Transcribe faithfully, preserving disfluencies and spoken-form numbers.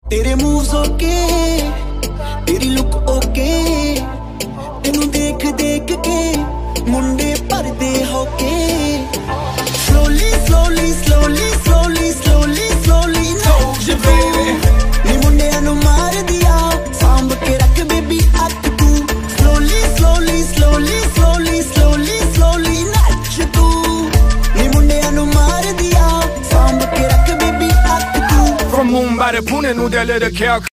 तेरे moves okay, तेरी look okay, तेनू देख देख के मुंडे भरदे होके। Slowly, slowly, slowly, slowly, slowly, slowly told you baby, नी मुंडियां नू मार दिया सांभ के रख बेबी अख तू। Slowly, slowly, slowly, slowly, slowly, slowly नच तू, नी मुंडियां नू मार दिया सांभ के रख बेबी अख तू। From Mumbai to Pune, New Delhi to Calcutta.